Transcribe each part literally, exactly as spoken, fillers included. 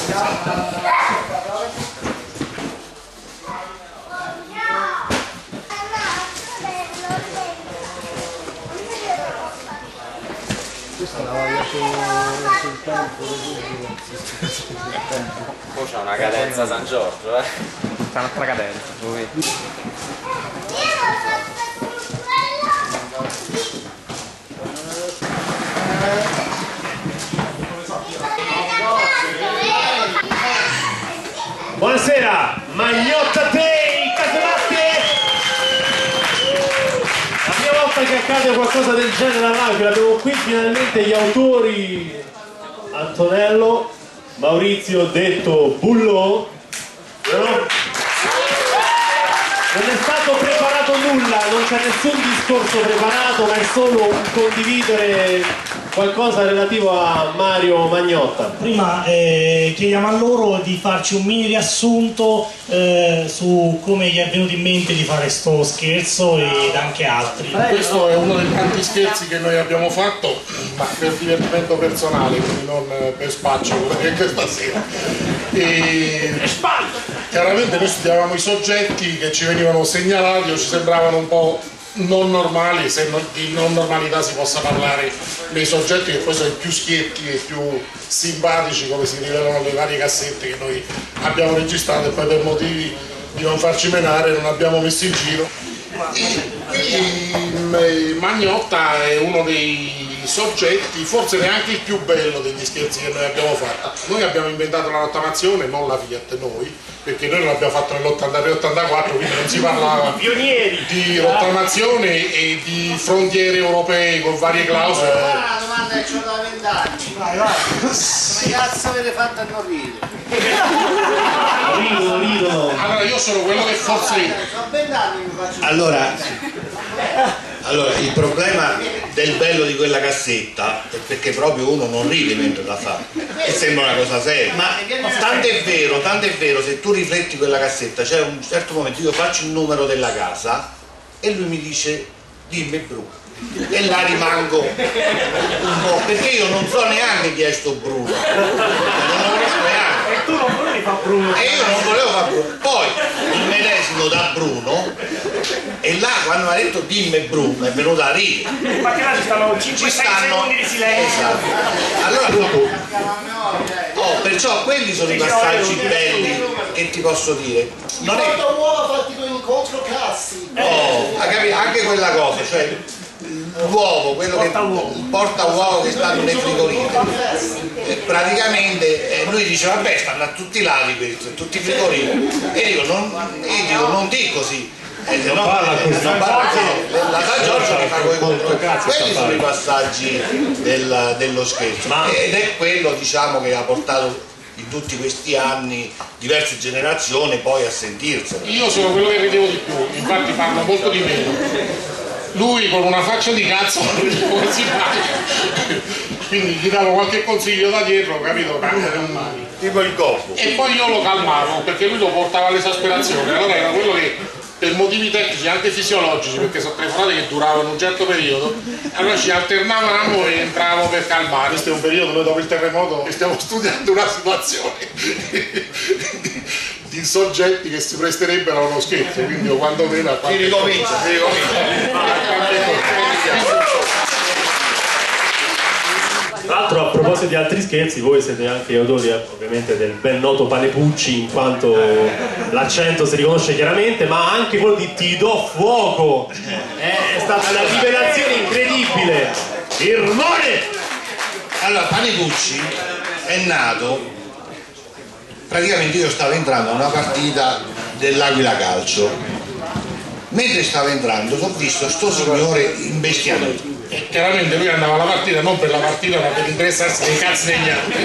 Questa la voglio sul tempo. Poi c'è una cadenza San Giorgio, eh? C'è un'altra cadenza, lo vedi? Buonasera, Magnotta Day, Casematti! La prima volta che accade qualcosa del genere a live, abbiamo qui finalmente gli autori Antonello, Maurizio detto Bullo, no? Non è stato preparato nulla, non c'è nessun discorso preparato, ma è solo un condividere qualcosa relativo a Mario Magnotta. Prima eh, chiediamo a loro di farci un mini riassunto eh, su come gli è venuto in mente di fare sto scherzo ed anche altri. Questo è uno dei tanti scherzi che noi abbiamo fatto, ma per divertimento personale, quindi non per spaccio come questa sera. E chiaramente noi studiavamo i soggetti che ci venivano segnalati o ci sembravano un po' non normali, se non, di non normalità si possa parlare dei soggetti che poi sono i più schietti e più simpatici, come si rivelano le varie cassette che noi abbiamo registrato, e poi per motivi di non farci menare non abbiamo messo in giro. E Magnotta è uno dei soggetti, forse neanche il più bello degli scherzi che noi abbiamo fatto. Noi abbiamo inventato la rottamazione, non la Fiat noi, perché noi l'abbiamo fatto nell'ottantatré ottantaquattro, quindi non si parlava Pionieri di rottamazione e di frontiere europee con varie clausole. Ma una domanda che c'ho da vent'anni. Vai, vai. Come cazzo avete fatto a non ridere? ridono, ridono. Allora io sono quello che forse... Sono vent'anni che mi faccio... Allora, allora, il problema del bello di quella cassetta è perché proprio uno non ride mentre la fa e sembra una cosa seria, ma tanto è vero, tanto è vero, se tu rifletti quella cassetta, c'è un certo momento io faccio il numero della casa e lui mi dice dimmi Bruno, e là rimango un po', perché io non so neanche chi è sto Bruno, non lo conosco neanche. E tu non volevi fare Bruno? E io non volevo fare Bruno. Poi il medesimo da Bruno, e là quando mi ha detto dimmi Bruno è venuto a ridere. Ma che là ci stanno cinque sei secondi di silenzio. Esatto. Allora oh, perciò quelli sono i passaggi belli che ti posso dire. Non è uova fatti con incontro cassi. oh, anche quella cosa, cioè l'uovo, quello che il porta uovo che stanno nei frigoriferi, e praticamente eh, lui dice vabbè stanno a tutti i lati questo, tutti i frigoriferi, e io non, io dico non dico così, eh, se no, eh, non parla così. La San Giorgio mi fa coi contro, quelli sono i passaggi del, dello scherzo, ed è quello diciamo che ha portato in tutti questi anni diverse generazioni poi a sentirselo. Io sono quello che ridevo di più, infatti parlo molto di meno. Lui con una faccia di cazzo non vedevo come si fa, quindi gli davo qualche consiglio da dietro, capito? Tipo il gobbo. E poi io lo calmavo perché lui lo portava all'esasperazione, allora era quello che per motivi tecnici anche fisiologici, perché sono telefonate che duravano un certo periodo, allora ci alternavamo e entravamo per calmare. Questo è un periodo, noi dopo il terremoto stiamo studiando una situazione di soggetti che si presterebbero a uno scherzo, quindi io quando vedo si ricomincia, si ricomincia. Tra l'altro a proposito di altri scherzi, voi siete anche gli autori ovviamente del ben noto Pane Pucci, in quanto l'accento si riconosce chiaramente, ma anche quello di Ti do fuoco, è stata una rivelazione incredibile, il rumore! Allora Pane Pucci è nato, praticamente io stavo entrando a una partita dell'Aquila Calcio, mentre stavo entrando ho visto sto signore imbestialito. E chiaramente lui andava alla partita non per la partita ma per interessarsi dei cazzi degli altri.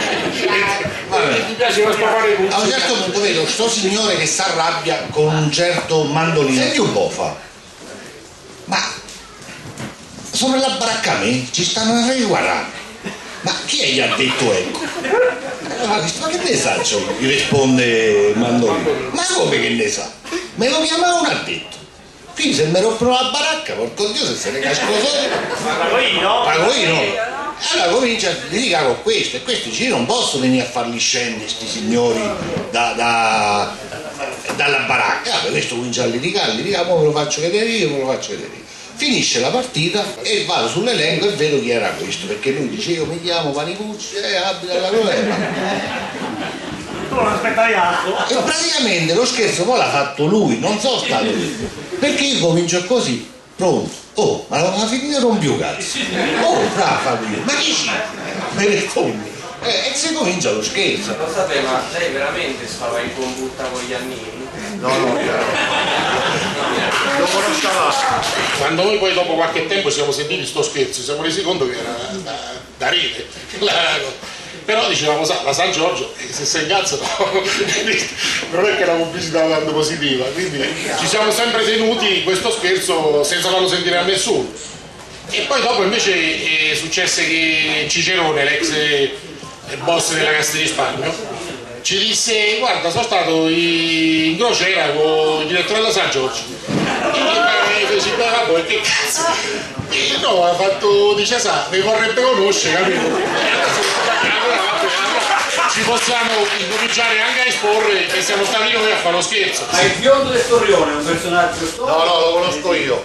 Mi piaceva fare a un certo punto vedo sto signore che si arrabbia con un certo mandolino, senti un po' fa, ma sopra la baracca a me ci stanno guardando, ma chi è gli ha detto ecco? Allora, ma che ne sa? Gli risponde Mandolino, ma come che ne sa? Me lo chiamava un addetto. Quindi se mi rompono la baracca, porco Dio, se se ne casco solo. Pago io, no? Pago io, no? Allora comincia a litigare con questo e questi dice: io non posso venire a farli scendere sti signori da, da, dalla baracca. Allora, questo comincia a litigare, litigare, poi me lo faccio vedere io, me lo faccio vedere io. Finisce la partita e vado sull'elenco e vedo chi era questo, perché lui dice: io mi chiamo Panipucci e abito alla Rovera. Tu non aspettavi altro. E praticamente lo scherzo poi l'ha fatto lui, non sono stato io, perché io comincio così, pronto, oh, ma la finita non più cazzo, oh, fra Fabio, ma chi ci? Me ne fondi. Eh, e si comincia lo scherzo. Lo sapete, ma lei veramente stava in combutta con gli annini? No, no, no. Lo conosceva. Quando noi poi dopo qualche tempo siamo sentiti sto scherzo, ci siamo resi conto che era da, da rete. Però dicevamo, la San Giorgio, se sei cazzo no, non è che la pubblicità tanto positiva, quindi ci siamo sempre tenuti questo scherzo senza farlo sentire a nessuno. E poi dopo invece è successe che Cicerone, l'ex boss della Cassa di Risparmio, ci disse: guarda, sono stato in crociera con il direttore della San Giorgio. E feci: vabbè, che cazzo? E no, ha fatto, dice, sa, mi vorrebbe conoscere, capito? Ci possiamo incominciare anche a esporre che siamo stati noi a fare lo scherzo. Ma il biondo del Torrione è un personaggio storico? No, no, lo conosco io.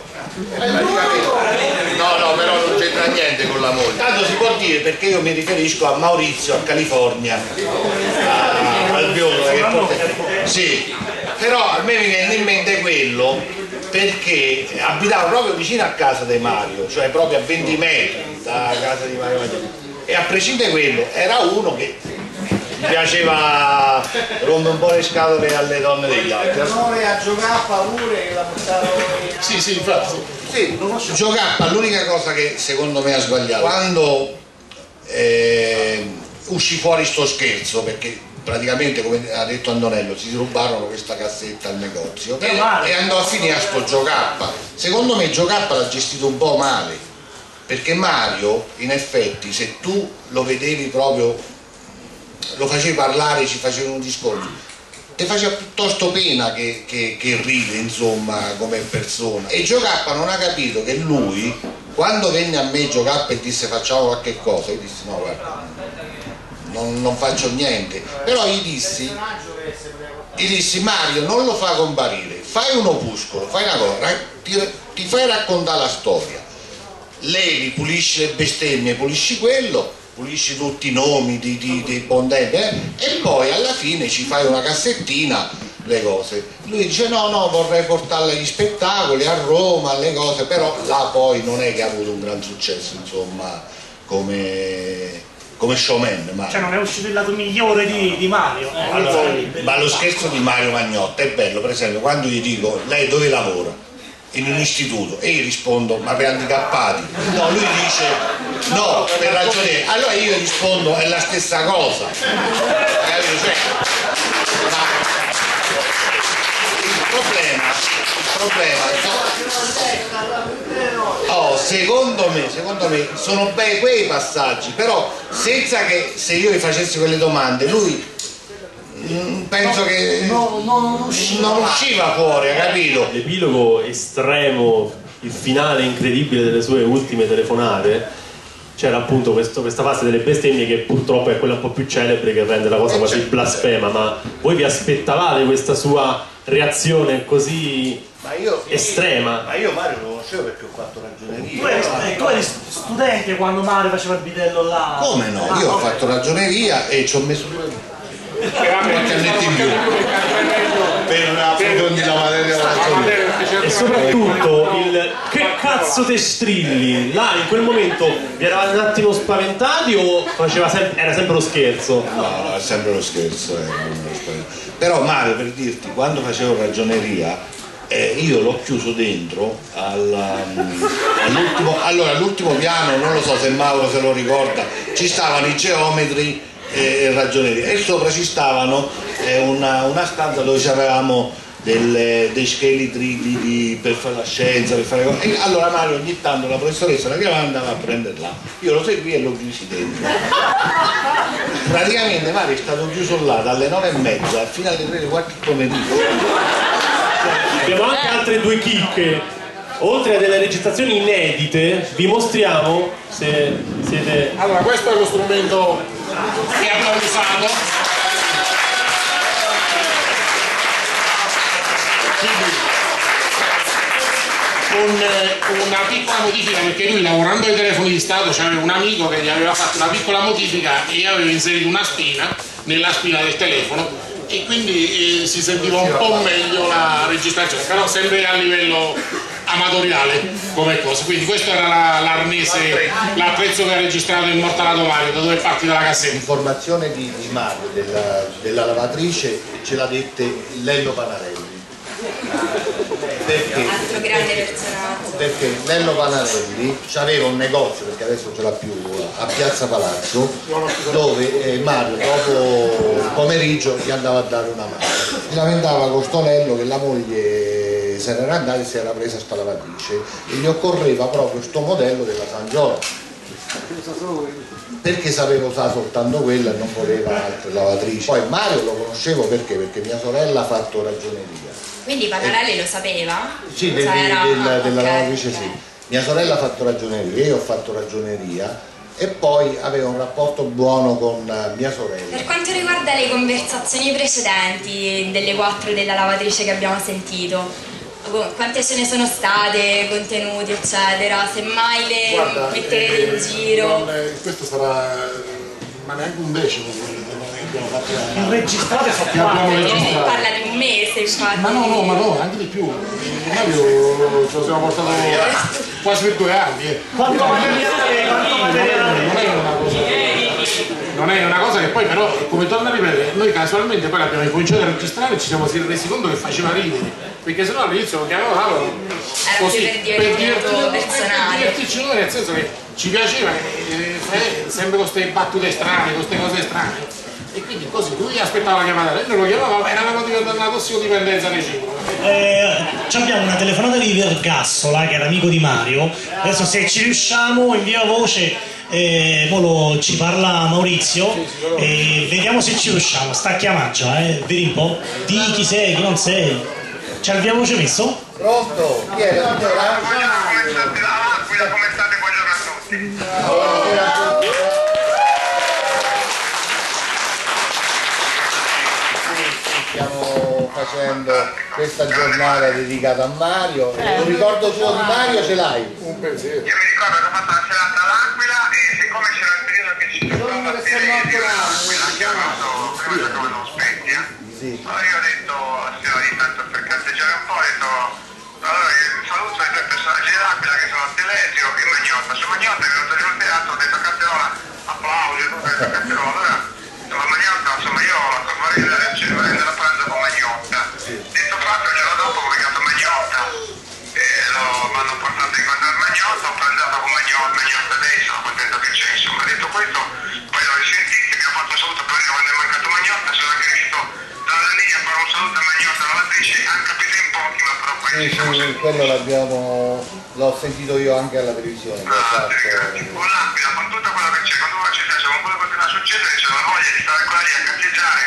No, no, però non c'entra niente con la moglie. Tanto si può dire, perché io mi riferisco a Maurizio, a California, a, al biondo che porta... Sì, però a me mi viene in mente quello perché abitavo proprio vicino a casa di Mario, cioè proprio a venti metri da casa di Mario Maggiore. E a prescindere da quello, era uno che mi piaceva rompere un po' le scatole alle donne degli altri. Onore a Giocappa pure che la portava. Sì, sì, infatti. Sì, Giocappa, l'unica cosa che secondo me ha sbagliato, quando eh, uscì fuori sto scherzo, perché praticamente, come ha detto Antonello, si rubarono questa cassetta al negozio e, e andò a finire a sto Giocappa. Secondo me Giocappa l'ha gestito un po' male, perché Mario, in effetti, se tu lo vedevi proprio, lo facevi parlare, ci facevi un discorso, ti faceva piuttosto pena che, che, che ride, insomma, come persona. E Giocappa non ha capito che lui, quando venne a me Giocappa e disse facciamo qualche cosa, io dissi no, guarda, non, non faccio niente. Però gli dissi, gli dissi Mario, non lo fa comparire, fai un opuscolo, fai una cosa, ti, ti fai raccontare la storia, levi, pulisci le bestemmie, pulisci quello, pulisci tutti i nomi di, di, dei bondenti eh? E poi alla fine ci fai una cassettina, le cose. Lui dice no, no, vorrei portarla agli spettacoli, a Roma, alle cose, però là poi non è che ha avuto un gran successo, insomma, come, come showman. Mario. Cioè non è uscito il lato migliore di, di Mario. Eh, allora, ma lo scherzo di Mario Magnotta è bello, per esempio, quando gli dico lei dove lavora? In un istituto, e io rispondo ma per handicappati, no, lui dice no, per ragione, allora io rispondo è la stessa cosa, capito? Cioè, ma il problema il problema oh, secondo me secondo me sono bei quei passaggi, però senza che se io gli facessi quelle domande lui penso che no, no, non, usciva. non usciva fuori, capito? L'epilogo estremo, il finale incredibile delle sue ultime telefonate, c'era appunto questo, questa fase delle bestemmie che purtroppo è quella un po' più celebre, che rende la cosa quasi blasfema. Ma voi vi aspettavate questa sua reazione così ma io, estrema? Ma io Mario lo conoscevo perché ho fatto ragioneria. Tu eri, tu eri studente quando Mario faceva il bidello là? Come no? Io ho fatto ragioneria e ci ho messo due qualche annetto in più per approfondire la materia. E soprattutto il che cazzo te strilli? Là in quel momento vi eravate un attimo spaventati o faceva sem- era sempre lo scherzo? No, no, è sempre lo scherzo, eh. Però Mario, per dirti, quando facevo ragioneria eh, io l'ho chiuso dentro alla, all'ultimo, allora all'ultimo piano, non lo so se Mauro se lo ricorda, ci stavano i geometri e ragioneria e sopra ci stavano eh, una, una stanza dove avevamo delle, dei scheletri di, di, per fare la scienza, per fare cose. E allora Mario ogni tanto la professoressa la chiamava, andava a prenderla, io lo seguì e l'ho chiusi dentro. Praticamente Mario è stato chiuso là dalle nove e mezza fino alle tre qualche pomeriggio. Abbiamo anche altre due chicche oltre a delle registrazioni inedite, vi mostriamo, se siete... Allora, questo è lo strumento che abbiamo usato. Un, una piccola modifica, perché lui lavorando ai telefoni di Stato c'aveva un amico che gli aveva fatto una piccola modifica e io avevo inserito una spina nella spina del telefono e quindi eh, si sentiva un po' meglio la registrazione, però sempre a livello amatoriale come cosa. Quindi questo era la, l'arnese, l'attrezzo che ha registrato il Immortalato Mario, da dove è partita la cassetta. L'informazione di, di Mario della, della lavatrice ce l'ha dette Lello Panarelli. Perché? Altro grande personaggio. Perché Lello Panarelli aveva un negozio, perché adesso ce l'ha più, a Piazza Palazzo, dove eh, Mario dopo il pomeriggio gli andava a dare una mano. Si lamentava con sto Lello che la moglie se n'era andata e si era presa sta lavatrice e gli occorreva proprio sto modello della San Giorgio, perché sapeva usare soltanto quella e non voleva altre lavatrici. Poi Mario lo conoscevo perché? Perché mia sorella ha fatto ragioneria. Quindi Panarelli lo sapeva? Sì, del, cioè era... del, della okay, lavatrice okay. sì. Mia sorella ha fatto ragioneria, io ho fatto ragioneria e poi aveva un rapporto buono con mia sorella. Per quanto riguarda le conversazioni precedenti delle quattro della lavatrice che abbiamo sentito, quante ce ne sono state, contenuti eccetera, semmai le Guarda, metterete eh, in giro? Non, eh, questo sarà ma neanche un decimo abbiamo fatto. Registrate sono Che abbiamo Si registrato. parla di un mese infatti. Ma no, no, ma no, anche di più. Mario ce lo siamo portato quasi per due anni. Eh. Quanto materiale, quanto materiale. Non è una cosa. Non è una cosa che poi però, come torna a ripetere, noi casualmente poi l'abbiamo incominciato a registrare e ci siamo resi conto che faceva ridere, perché sennò all'inizio lo chiamavamo così per divertimento personale. per divertirci noi, nel senso che ci piaceva, eh, eh, sempre con queste battute strane, con queste cose strane, e quindi così lui aspettava la chiamata e noi lo chiamavamo, eravamo diventati una tossicodipendenza reciproca. Eh, abbiamo una telefonata di Vergassola che era amico di Mario. Adesso se ci riusciamo in via voce eh, lo, ci parla Maurizio e vediamo se ci riusciamo. Sta a chiamare già, eh. Vedi un po', di chi sei, chi non sei. C'è il via voce messo? Pronto? Chi è la signora? Come state l'Aquila, come state? Buongiorno a tutti. Stiamo facendo questa giornata dedicata a Mario. Un ricordo tuo di Mario ce l'hai? Un pensiero. Io mi ricordo che ho fatto la serata all'Aquila e siccome c'era il periodo che ci sono batterie di l'Aquila che avevano prima giocavano Spezia, Sì. allora io ho detto a signora di tanto per canteggiare un po', ho detto allora io saluto i tre personaggi dell'Aquila che sono Telesio e Magnotta. Su Magnotta è venuto sul teatro, ho detto Catterola, applausi, tutto ho detto Catterola. Allora, insomma Magnotta, insomma io vorrei andare a pranzo con Magnotta. Detto fatto, il giorno dopo ho beccato Magnotta e lo, mi hanno portato a incontrare Magnotta, ho pranzato con Magnotta, Magnotta lei, sono contento che c'è, insomma, detto questo, poi l'ho risentito, mi ha fatto un saluto per io quando è mancato Magnotta, sono anche riuscito dalla linea a fare un saluto a Magnotta, la lavatrice, hanno capito in pochi, ma però poi Sì, siamo sì, sempre... quello l'abbiamo, l'ho sentito io anche alla televisione. che ha Ah, fatto. con l'Aquila, con tutto quello che c'è, con tutto quello che c'è, con quello che continua a succedere, c'è la voglia di stare qua lì a canteggiare.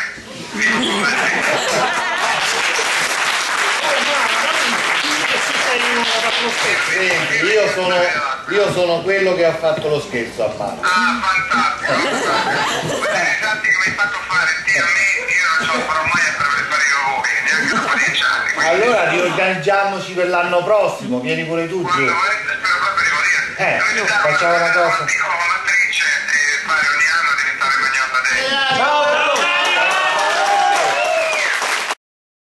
Senti, io sono, io sono quello che ha fatto lo scherzo a Mario. Ah, fantastico, fantastico. Quelli esatti che mi hai fatto fare te a me, io non ce la farò mai a fare fare io voi, neanche dopo dieci anni. Quindi, Allora riorganizziamoci per l'anno prossimo, vieni pure tu quando giù. volete, spero proprio di morire. Eh, Dovete dare facciamo una cosa. una piccola